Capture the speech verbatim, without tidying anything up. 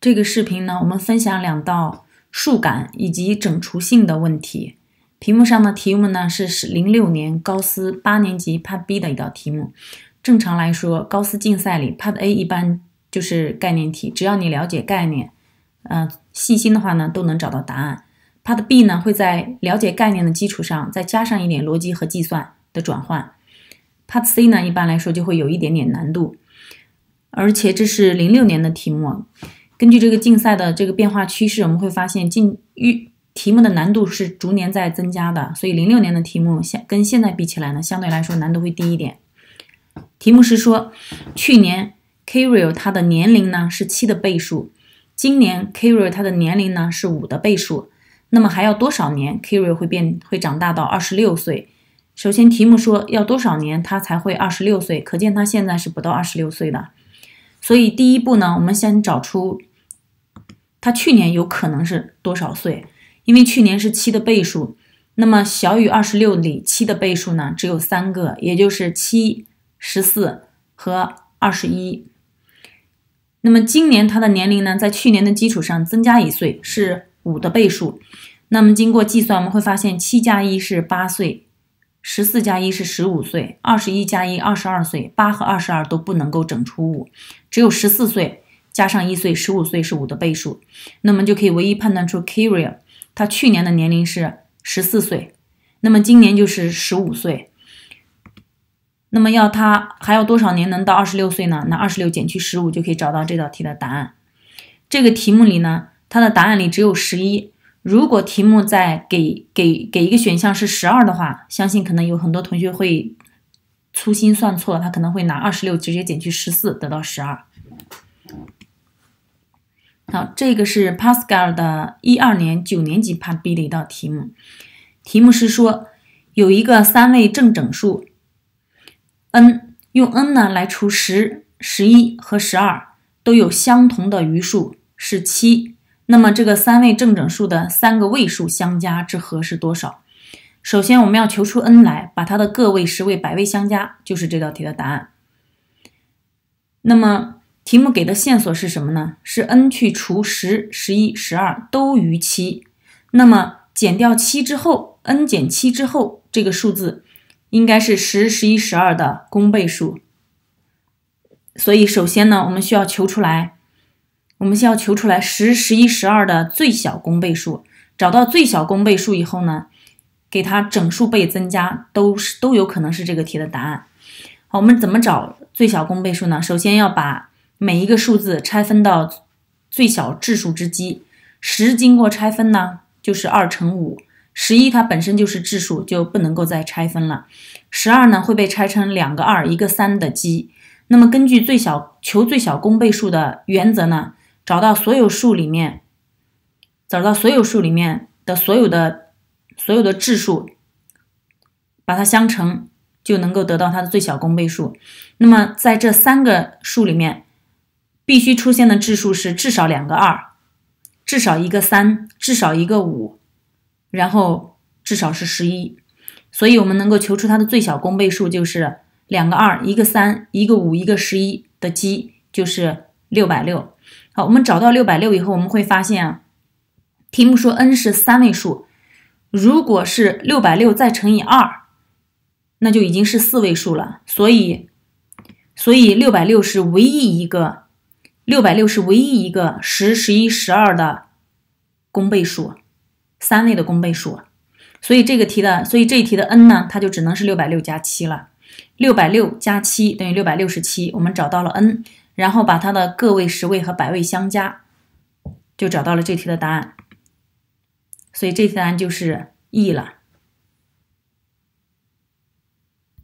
这个视频呢，我们分享两道数感以及整除性的问题。屏幕上的题目呢是零六年高斯八年级 Part B 的一道题目。正常来说，高斯竞赛里 Part A 一般就是概念题，只要你了解概念，呃，细心的话呢，都能找到答案。Part B 呢会在了解概念的基础上，再加上一点逻辑和计算的转换。Part C 呢，一般来说就会有一点点难度，而且这是零六年的题目。根据这个竞赛的这个变化趋势，我们会发现竞预题目的难度是逐年在增加的，所以零六年的题目相跟现在比起来呢，相对来说难度会低一点。题目是说，去年 Kirill 他的年龄呢是七的倍数，今年 Kirill 他的年龄呢是五的倍数，那么还要多少年 Kirill 会变会长大到二十六岁？首先题目说要多少年他才会二十六岁，可见他现在是不到二十六岁的。所以第一步呢，我们先找出他去年有可能是多少岁，因为去年是七的倍数，那么小于二十六里七的倍数呢只有三个，也就是七、十四和二十一。那么今年他的年龄呢，在去年的基础上增加一岁，是五的倍数。那么经过计算，我们会发现七加一是八岁，十四加一是十五岁，二十一加一二十二岁，八和二十二都不能够整除五，只有十四岁加上一岁，十五岁是五的倍数。那么就可以唯一判断出 Kirill 他去年的年龄是十四岁，那么今年就是十五岁。那么要他还要多少年能到二十六岁呢？那二十六减去十五就可以找到这道题的答案。这个题目里呢，它的答案里只有十一。如果题目在给给给一个选项是十二的话，相信可能有很多同学会粗心算错，他可能会拿二十六直接减去十四得到十二。好，这个是 Pascal 的一二年九年级 Part B 的一道题目。题目是说，有一个三位正整数 n， 用 n 呢来除十、十一和十二，都有相同的余数是七。那么这个三位正整数的三个位数相加之和是多少？首先我们要求出 n 来，把它的个位、十位、百位相加，就是这道题的答案。那么题目给的线索是什么呢？是 n 去除十、十一、十二都余七。那么减掉七之后 ，n 减七之后，这个数字应该是十、十一、十二的公倍数。所以首先呢，我们需要求出来，我们先要求出来十、十一、十二的最小公倍数。找到最小公倍数以后呢，给它整数倍增加，都是都有可能是这个题的答案。好，我们怎么找最小公倍数呢？首先要把每一个数字拆分到最小质数之积。十经过拆分呢，就是二乘五。十一它本身就是质数，就不能够再拆分了。十二呢会被拆成两个二、一个三的积。那么根据最小求最小公倍数的原则呢，找到所有数里面，找到所有数里面的所有的所有的质数，把它相乘，就能够得到它的最小公倍数。那么在这三个数里面，必须出现的质数是至少两个二，至少一个三，至少一个五，然后至少是十一。所以我们能够求出它的最小公倍数就是两个二，一个三，一个五，一个十一的积，就是六百六。好，我们找到六百六以后，我们会发现啊，题目说 n 是三位数，如果是六百六再乘以二，那就已经是四位数了。所以，所以六百六是唯一一个，六百六是唯一一个十、十一、十二的公倍数，三位的公倍数。所以这个题的，所以这一题的 n 呢，它就只能是六百六加七了。六百六加七等于六百六十七，我们找到了 n。然后把它的个位、十位和百位相加，就找到了这题的答案。所以这题答案就是 E 了。